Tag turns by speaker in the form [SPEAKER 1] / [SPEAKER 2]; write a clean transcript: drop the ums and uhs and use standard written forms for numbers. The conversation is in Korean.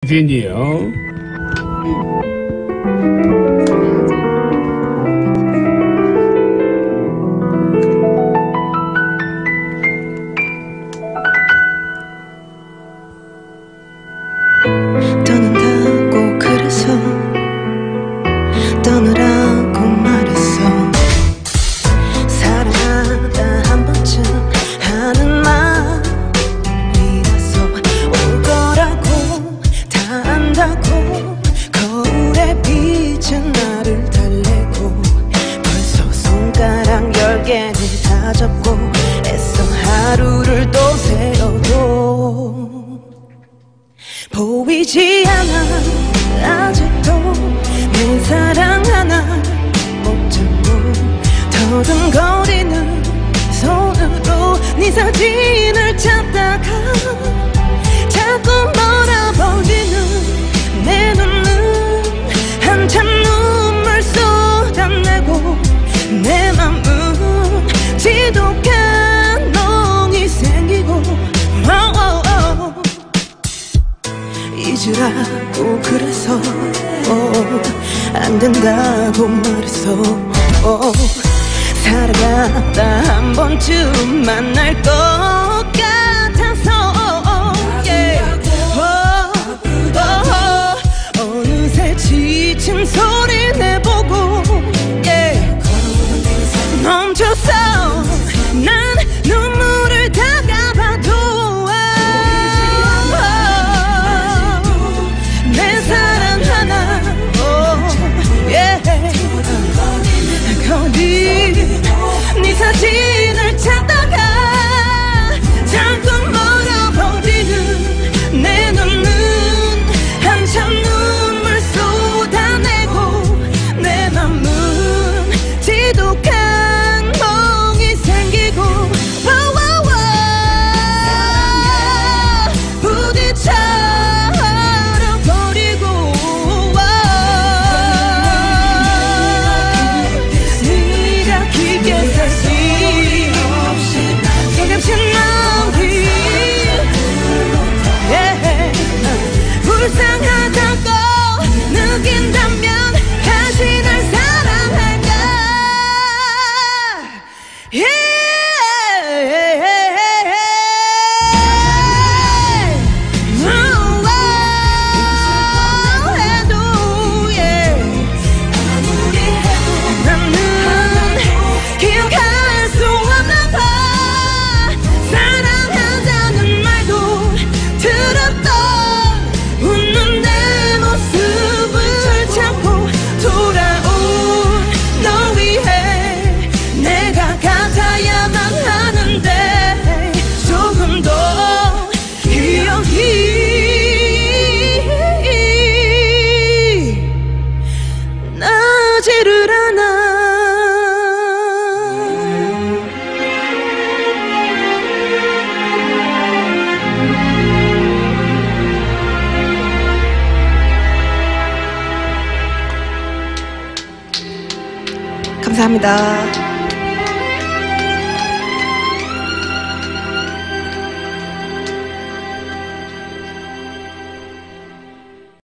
[SPEAKER 1] 빈이요.
[SPEAKER 2] 떠난다고 그래서 떠나라고 말했어. 사랑하다 한 번쯤 하는 말이라서 올 거라고 다 안다고 거울에 비친 나를 달래고 벌써 손가락 10개는 다 접고 애써 하루를 또 세워도 보이지 않아 아직도 내 사랑 하나 못 참고 더듬거리는 손으로 네 사진을 찾다가 자꾸 멀어버리는 내 눈은 한참 눈물 쏟아내고 내 맘은 지독한 멍이 생기고 잊으라고 그래서 안 된다고 말했어. 살아가다 한 번쯤 만날 것 같아서 어느새 지친 소리 내보고 멈췄어. 난 눈물을 닦아봐도 네 사진을 찾다가 자꾸 멀어버리는 내 눈은 한참 눈물 쏟아내고 내 맘은 지독한 멍이 생기고 부딪혀 불쌍하다고 느낀다면 다시는 사랑할까. 나는 기억할 수 없나 봐. 사랑한다는 말도 들었던 웃는 내 모습을 참고 돌아온 너 위해 내가 가자야만 하는데 조금 더 기억이 나지를 않아. 감사합니다.